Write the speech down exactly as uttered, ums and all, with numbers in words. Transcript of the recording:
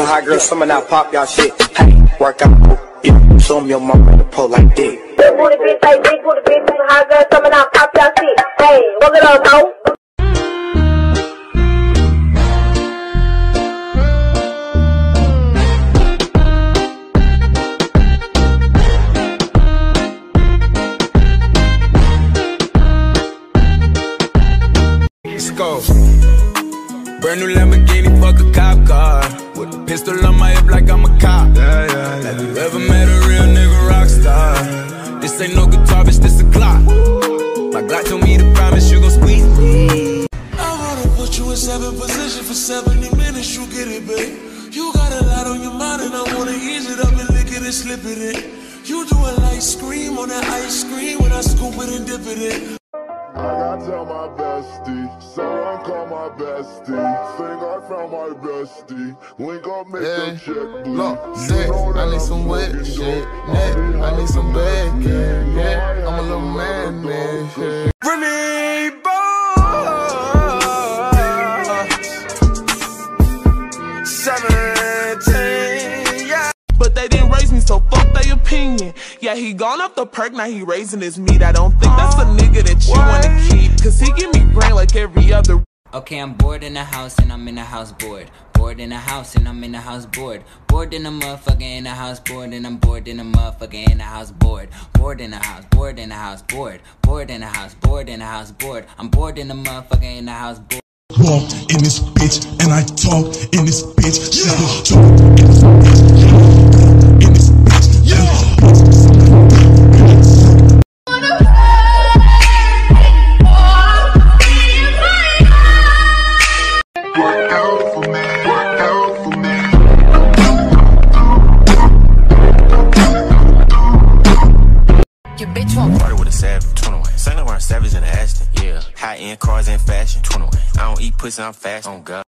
hot girl summer now pop y'all shit. Hey, work out, yeah. Show me your mama to pull like dick. Big booty bitch, like big booty bitch, hot girl summer now pop y'all shit. Hey, work it up, ho. Let's go. Brand new Lamborghini, fuck a cop car. With a pistol on my hip like I'm a cop. Yeah, yeah, yeah. Have you ever met a real nigga rock star? This ain't no guitar, bitch, this a Glock. My Glock told me to promise you gon' squeeze me. I wanna put you in seven position for seventy minutes, you get it, babe. You got a lot on your mind and I wanna ease it up and lick it and slip it in. You do a light scream on that ice cream when I scoop it and dip it in. I gotta tell my bestie, someone call my bestie. Think I found my bestie. Link up, make hey, the check bleed. Look, say, I need some wet shit, yeah. I need some bad game, yeah. I'm a little man, man, yeah. Remy Boss seventeen, yeah. But they didn't raise me, so fuck their opinion. Yeah, he gone off the perk, now he raising his meat. I don't think that's a nigga that you wanna keep, cause he give me brain like every other. Okay, I'm bored in the house and I'm in the house bored. Bored in the house and I'm in the house bored. Bored in the motherfucker in the house bored, and I'm bored in the motherfucker in the house bored. Bored in the house, bored in the house bored. Bored in the house, bored in the house bored. I'm bored in the motherfucker in the house bored. Walk in this bitch and I talk in this bitch. Yeah. Talk in this bitch. In this bitch. Yeah. Work out for me, work out for me. Your bitch won't party with a savage, twenty-one. Saying I'm savage in the Aston, yeah. High end cars and fashion, twenty-one. I don't eat pussy, I'm fast, on God.